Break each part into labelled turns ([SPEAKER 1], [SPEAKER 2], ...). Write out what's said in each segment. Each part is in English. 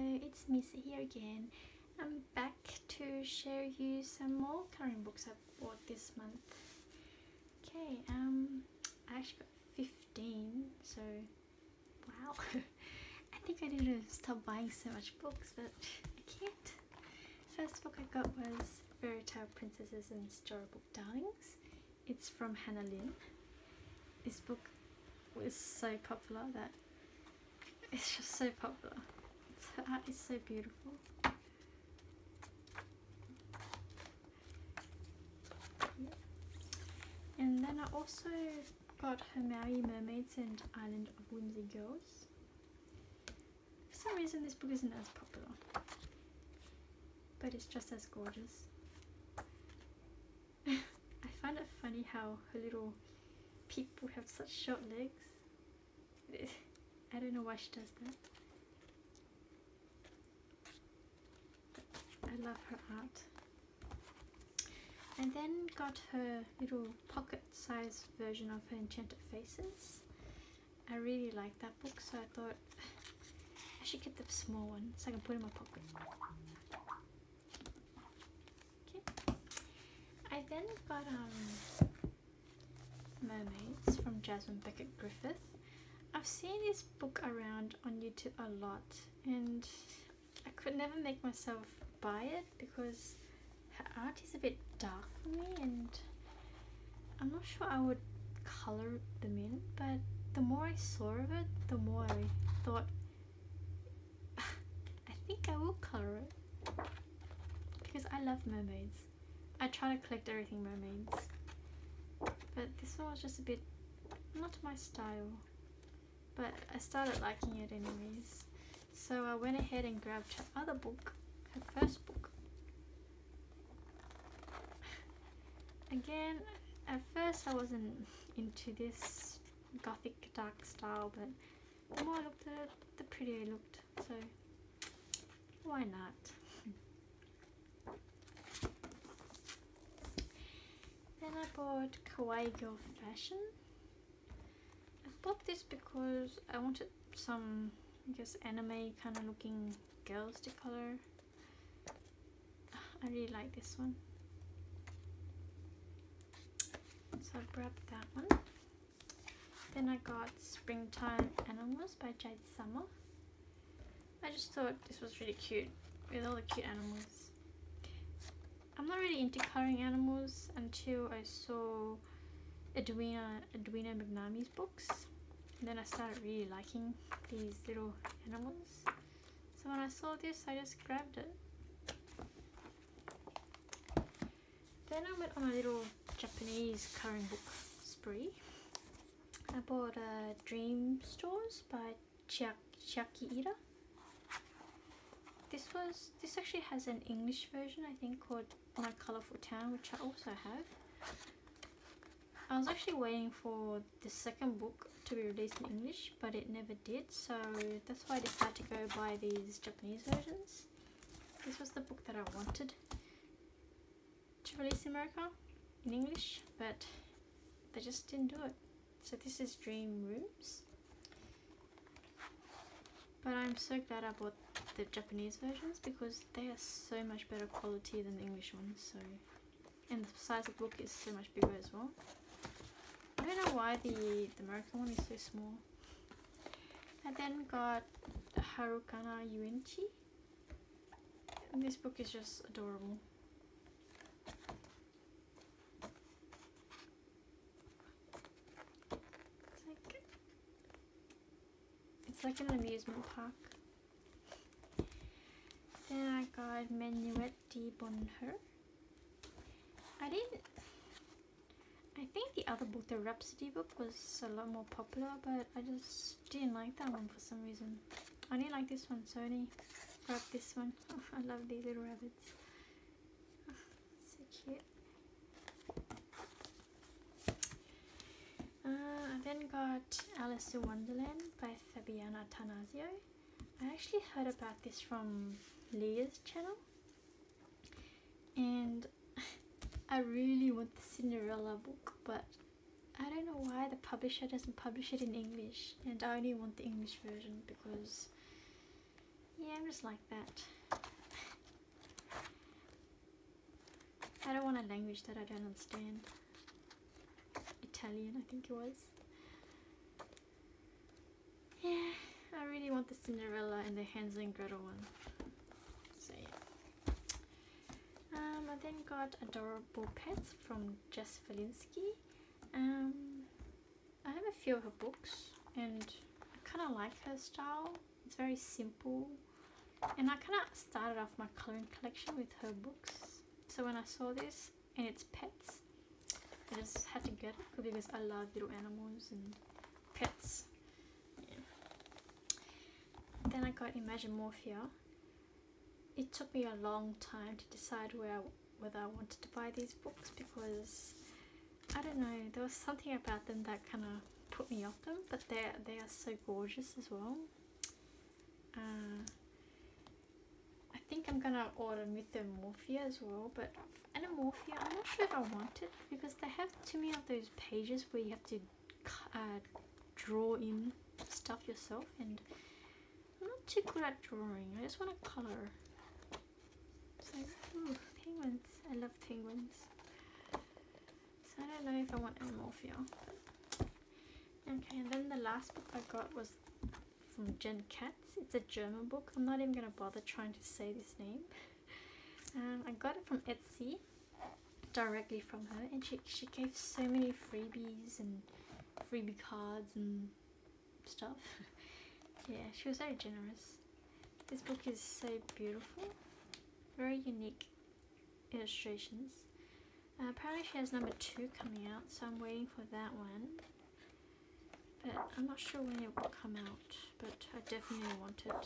[SPEAKER 1] it's Misa here again. I'm back to share you some more coloring books I bought this month. Okay, I actually got 15, so wow. I think I need to stop buying so much books, but I can't. First book I got was Fairy Tale Princesses and Storybook Darlings. It's from Hannah Lynn. This book was so popular that it's just so popular. Her art is so beautiful. Yeah. And then I also got Her Maui Mermaids and Island of Whimsy Girls. For some reason this book isn't as popular, but it's just as gorgeous. I find it funny how her little people have such short legs. I don't know why she does that. I love her art. And then got her little pocket-sized version of her Enchanted Faces. I really like that book, so I thought I should get the small one so I can put it in my pocket. Okay. I then got Mermaids from Jasmine Beckett Griffith. I've seen this book around on YouTube a lot, and I could never make myself buy it because her art is a bit dark for me, and I'm not sure I would colour them in, but the more I saw of it, the more I thought I think I will colour it because I love mermaids. I try to collect everything mermaids, but this one was just a bit not my style, but I started liking it anyways, so I went ahead and grabbed her other book, her first book. Again, at first I wasn't into this gothic dark style, but the more I looked at it, the prettier it looked, so why not? Then I bought Kawaii Girl Fashion. I bought this because I wanted some, I guess, anime kind of looking girls to color. I really like this one, so I grabbed that one. Then I got Springtime Animals by Jade Summer. I just thought this was really cute with all the cute animals. I'm not really into colouring animals until I saw Edwina McNamie's books. And then I started really liking these little animals. So when I saw this, I just grabbed it. Then I went on a little Japanese colouring book spree. I bought Dream Stores by Chiaki Ida. This actually has an English version, I think, called My Colourful Town, which I also have. I was actually waiting for the second book to be released in English, but it never did, so that's why I decided to go buy these Japanese versions. This was the book that I wanted to release in America in English, but they just didn't do it. So this is Dream Rooms. But I'm so glad I bought the Japanese versions because they are so much better quality than the English ones. So, and the size of the book is so much bigger as well. I don't know why the American one is so small. I then got Harukana Yuenchi. And this book is just adorable. It's like an amusement park. Then I got Menuet de Bonheur. I think the other book, the Rhapsody book, was a lot more popular, but I just didn't like that one for some reason. I only like this one, so I only grabbed this one. Oh, I love these little rabbits. Oh, so cute. I then got Alice in Wonderland by Fabiana Tanasio. I actually heard about this from Leah's channel, and I really want the Cinderella book, but I don't know why the publisher doesn't publish it in English, and I only want the English version because, yeah, Yeah, I'm just like that. I don't want a language that I don't understand. Italian, I think it was. Yeah, I really want the Cinderella and the Hansel and Gretel one. So yeah. I then got Adorable Pets from Jess Falinsky. I have a few of her books and I kind of like her style. It's very simple, and I kind of started off my colouring collection with her books. So when I saw this and it's pets, I just had to get it because I love little animals and pets. Yeah. Then I got Imagine Morphia. It took me a long time to decide whether I wanted to buy these books because I don't know, there was something about them that kind of put me off them, but they are so gorgeous as well. I think I'm gonna order Mythomorphia as well, but Animorphia, I'm not sure if I want it because they have too many of those pages where you have to draw in stuff yourself, and I'm not too good at drawing. I just want to colour. So, ooh, penguins. I love penguins. So I don't know if I want Animorphia. Okay, and then the last book I got was from Jen Katz. It's a German book. I'm not even going to bother trying to say this name. I got it from Etsy, directly from her, and she gave so many freebies and freebie cards and stuff. Yeah, she was very generous. This book is so beautiful. Very unique illustrations. Apparently she has number 2 coming out, so I'm waiting for that one. But I'm not sure when it will come out, but I definitely want it.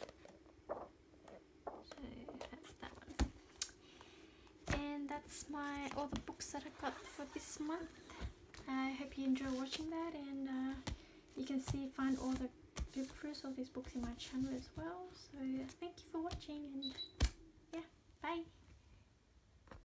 [SPEAKER 1] So that's that one. And that's all the books that I got for this month. I hope you enjoy watching that, and you can find all the flip throughs of these books in my channel as well. So thank you for watching, and yeah, bye.